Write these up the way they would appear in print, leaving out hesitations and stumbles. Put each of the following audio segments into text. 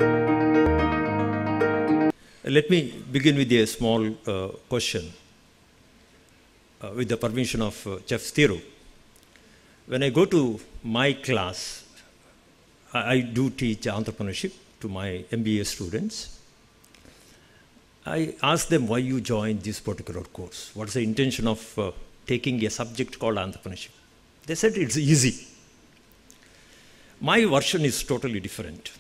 Let me begin with a small question, with the permission of Chef Thiru. When I go to my class, I do teach entrepreneurship to my MBA students. I ask them why you joined this particular course. What's the intention of taking a subject called entrepreneurship? They said it's easy. My version is totally different.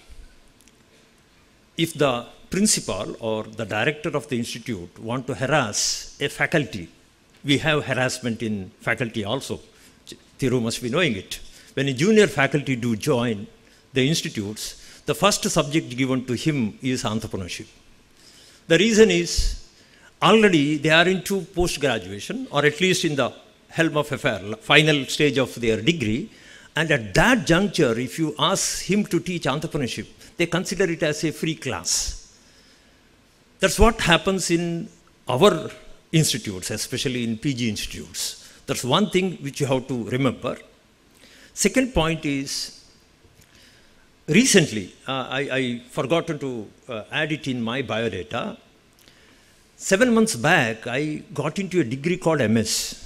If the principal or the director of the institute want to harass a faculty, we have harassment in faculty also. Thiru must be knowing it. When a junior faculty do join the institutes, the first subject given to him is entrepreneurship. The reason is, already they are into post-graduation, or at least in the helm of affair, final stage of their degree, and at that juncture, if you ask him to teach entrepreneurship, they consider it as a free class. That's what happens in our institutes, especially in PG institutes. That's one thing which you have to remember. Second point is, recently, I forgotten to add it in my biodata. 7 months back, I got into a degree called MS.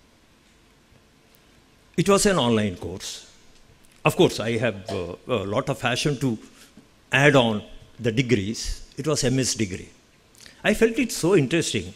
It was an online course. Of course, I have a lot of passion to add on the degrees. It was MS degree. I felt it so interesting.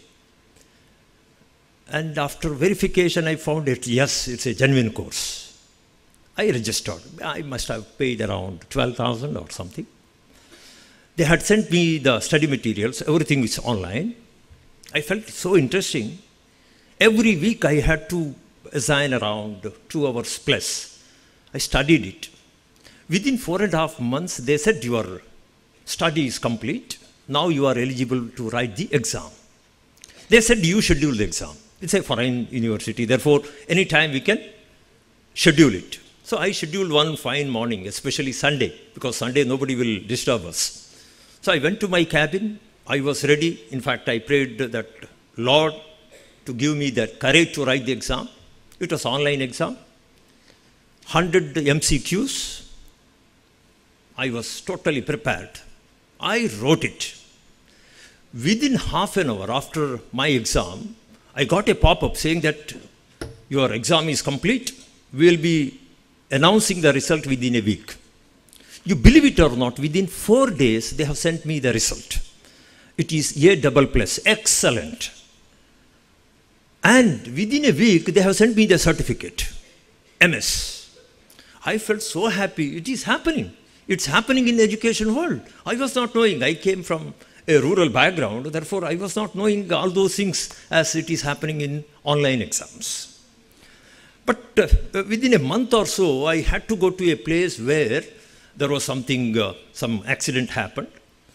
And after verification, I found it, yes, it's a genuine course. I registered. I must have paid around 12,000 or something. They had sent me the study materials. Everything is online. I felt it so interesting. Every week I had to assign around 2 hours plus. I studied it. Within 4.5 months, they said your study is complete. Now you are eligible to write the exam. They said you schedule the exam. It's a foreign university. Therefore, anytime we can schedule it. So I scheduled one fine morning, especially Sunday, because Sunday nobody will disturb us. So I went to my cabin. I was ready. In fact, I prayed that Lord to give me that courage to write the exam. It was online exam. 100 MCQs. I was totally prepared. I wrote it. Within half an hour after my exam, I got a pop-up saying that your exam is complete. We will be announcing the result within a week. You believe it or not, within 4 days, they have sent me the result. It is A++, excellent. And within a week, they have sent me the certificate, MS. I felt so happy. It is happening. It's happening in the education world. I was not knowing. I came from a rural background. Therefore, I was not knowing all those things as it is happening in online exams. But within a month or so, I had to go to a place where there was something, some accident happened.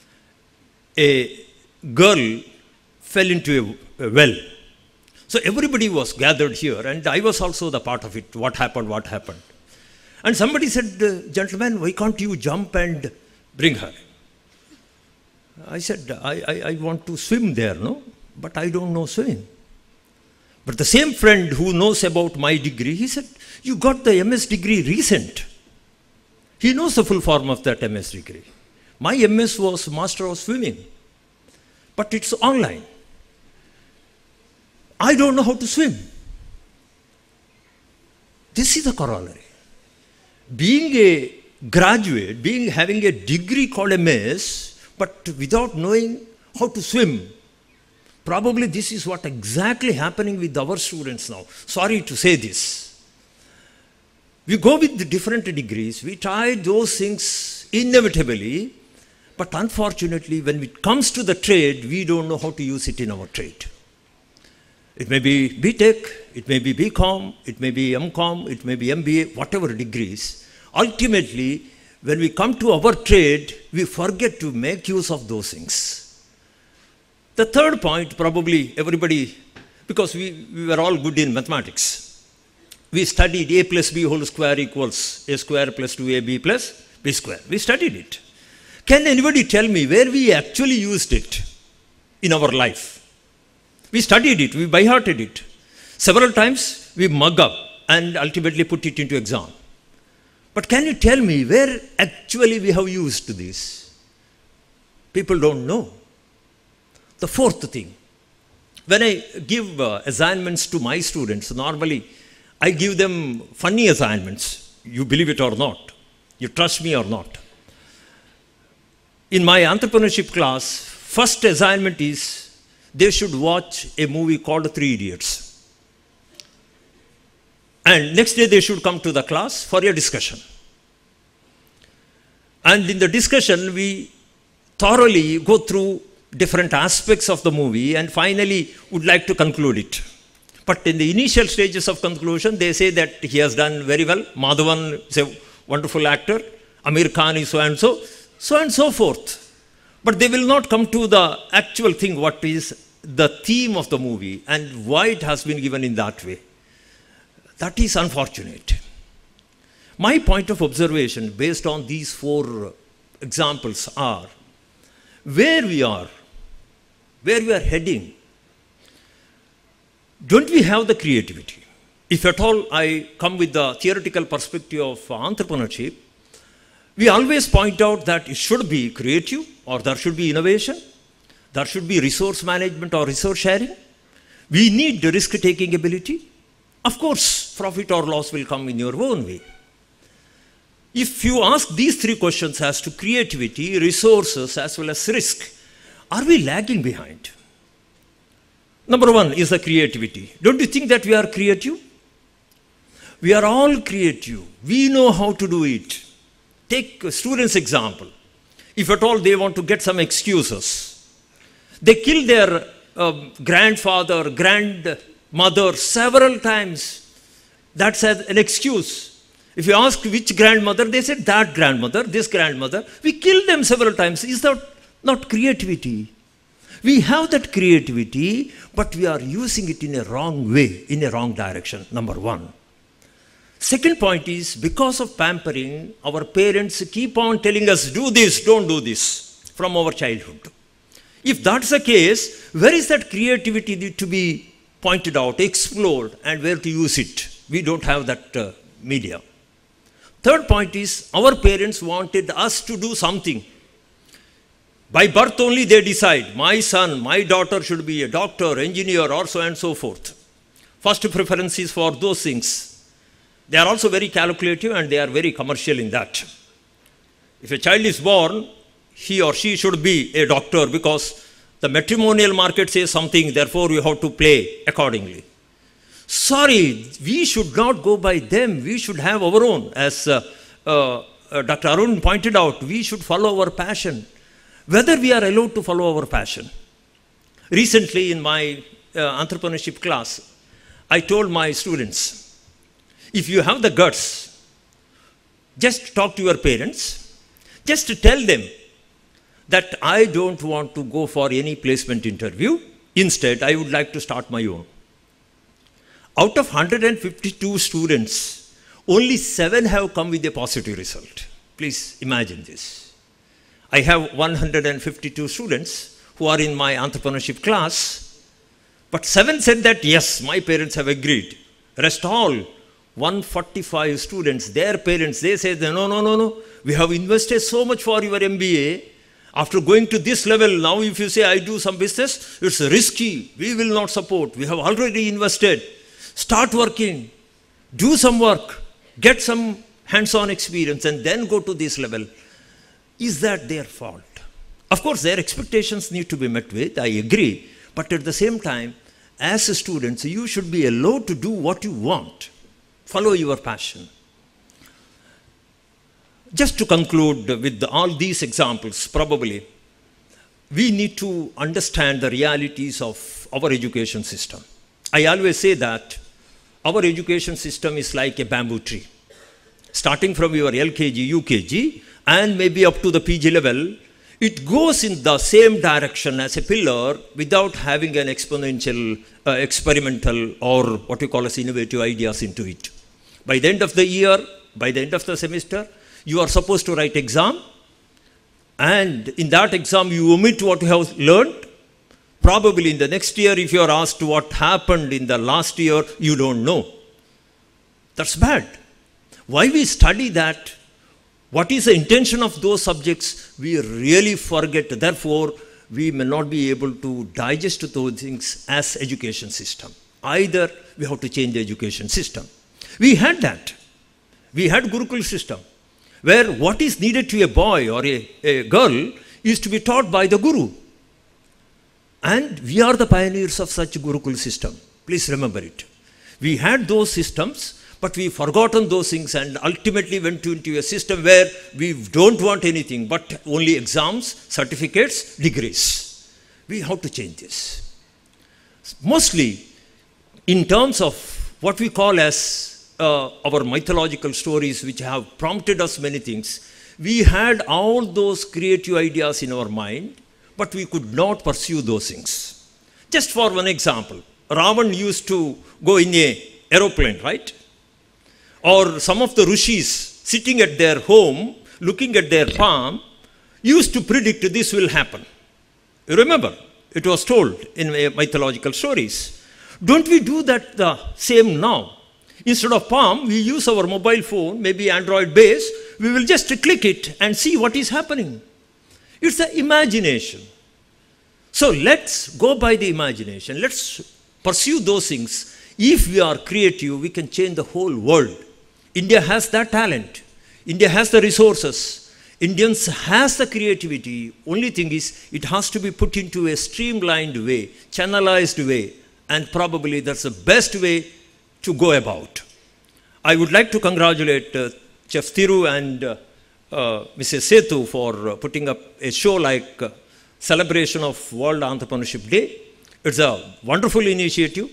A girl fell into a well. So everybody was gathered here, and I was also the part of it. What happened, what happened. And somebody said, gentlemen, why can't you jump and bring her? I said, I want to swim there, no? But I don't know swimming. But the same friend who knows about my degree, he said, you got the MS degree recent. He knows the full form of that MS degree. My MS was Master of Swimming. But it's online. I don't know how to swim. This is the corollary. Being a graduate, having a degree called MS, but without knowing how to swim, probably this is what exactly happening with our students now. Sorry to say this. We go with the different degrees, we try those things inevitably, but unfortunately when it comes to the trade, we don't know how to use it in our trade. It may be BTech, it may be BCom, it may be MCom, it may be MBA, whatever degrees. Ultimately, when we come to our trade, we forget to make use of those things. The third point, probably everybody, because we were all good in mathematics. We studied a plus b whole square equals a square plus 2ab plus b square. We studied it. Can anybody tell me where we actually used it in our life? We studied it, we by-hearted it. Several times we mug up and ultimately put it into exam. But can you tell me where actually we have used this? People don't know. The fourth thing, when I give assignments to my students, normally I give them funny assignments. You believe it or not. You trust me or not. In my entrepreneurship class, first assignment is they should watch a movie called Three Idiots. And next day they should come to the class for a discussion. And in the discussion, we thoroughly go through different aspects of the movie and finally would like to conclude it. But in the initial stages of conclusion, they say that he has done very well. Madhavan is a wonderful actor. Amir Khan is so and so forth. But they will not come to the actual thing, what is the theme of the movie and why it has been given in that way. That is unfortunate. My point of observation based on these four examples are where we are heading. Don't we have the creativity? If at all I come with the theoretical perspective of entrepreneurship, we always point out that it should be creative or there should be innovation. There should be resource management or resource sharing. We need the risk-taking ability. Of course, profit or loss will come in your own way. If you ask these three questions as to creativity, resources, as well as risk, are we lagging behind? Number one is the creativity. Don't you think that we are creative? We are all creative. We know how to do it. Take a student's example. If at all they want to get some excuses, they kill their grandfather, grandmother several times. That's an excuse. If you ask which grandmother, they said that grandmother, this grandmother. We kill them several times. Is that not creativity? We have that creativity, but we are using it in a wrong way, in a wrong direction, number one. Second point is, because of pampering, our parents keep on telling us, do this, don't do this, from our childhood. If that's the case, where is that creativity to be pointed out, explored, and where to use it? We don't have that media. Third point is, our parents wanted us to do something. By birth only they decide, my son, my daughter should be a doctor, engineer, or so and so forth. First preference is for those things. They are also very calculative and they are very commercial in that. If a child is born, he or she should be a doctor because the matrimonial market says something, therefore you have to play accordingly. Sorry, we should not go by them. We should have our own. As Dr. Arun pointed out, we should follow our passion. Whether we are allowed to follow our passion. Recently in my entrepreneurship class, I told my students, if you have the guts, just talk to your parents, just tell them that I don't want to go for any placement interview. Instead, I would like to start my own. Out of 152 students, only 7 have come with a positive result. Please imagine this. I have 152 students who are in my entrepreneurship class, but 7 said that, yes, my parents have agreed. Rest all, 145 students, their parents, they said, no, we have invested so much for your MBA. After going to this level, now if you say I do some business, it's risky. We will not support. We have already invested. Start working. Do some work. Get some hands-on experience and then go to this level. Is that their fault? Of course, their expectations need to be met with. I agree. But at the same time, as students, you should be allowed to do what you want. Follow your passion. Just to conclude with all these examples, probably, we need to understand the realities of our education system. I always say that our education system is like a bamboo tree. Starting from your LKG, UKG, and maybe up to the PG level, it goes in the same direction as a pillar without having an exponential, experimental, or what you call as innovative ideas into it. By the end of the year, by the end of the semester, you are supposed to write exam, and in that exam you omit what you have learned. Probably in the next year, if you are asked what happened in the last year, you don't know. That's bad. Why we study that? what is the intention of those subjects, we really forget. Therefore, we may not be able to digest those things as education system. Either we have to change the education system. We had that. We had Gurukul system, where what is needed to a boy or a girl is to be taught by the Guru. And we are the pioneers of such Gurukul system. Please remember it. We had those systems, but we've forgotten those things and ultimately went into a system where we don't want anything but only exams, certificates, degrees. We have to change this. Mostly in terms of what we call as our mythological stories, which have prompted us many things, we had all those creative ideas in our mind, but we could not pursue those things. Just for one example, Ravan used to go in an aeroplane, right? Or some of the rishis sitting at their home, looking at their palm, used to predict this will happen. You remember? It was told in mythological stories. Don't we do that the same now? Instead of palm, we use our mobile phone, maybe Android based, we will just click it and see what is happening. It's the imagination. So let's go by the imagination. Let's pursue those things. If we are creative, we can change the whole world. India has that talent. India has the resources. Indians has the creativity. Only thing is, it has to be put into a streamlined way, channelized way, and probably that's the best way to go about. I would like to congratulate Chef Thiru and Mrs. Setu for putting up a show like celebration of World Entrepreneurship Day. It's a wonderful initiative.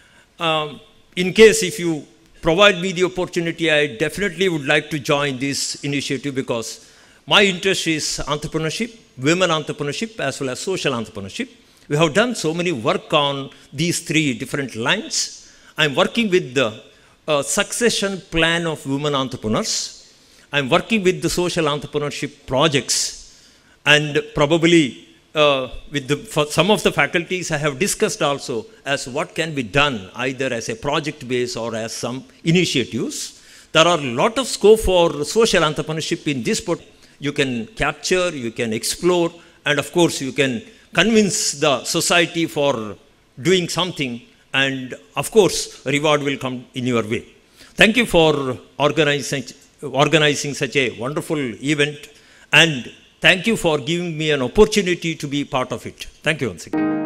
In case if you provide me the opportunity, I definitely would like to join this initiative because my interest is entrepreneurship, women entrepreneurship, as well as social entrepreneurship. We have done so many work on these three different lines. I'm working with the succession plan of women entrepreneurs. I'm working with the social entrepreneurship projects, and probably for some of the faculties I have discussed also as what can be done either as a project base or as some initiatives. There are a lot of scope for social entrepreneurship in this part. You can capture, you can explore, and of course you can convince the society for doing something, and of course reward will come in your way. Thank you for organizing such a wonderful event, and thank you for giving me an opportunity to be part of it. Thank you once again.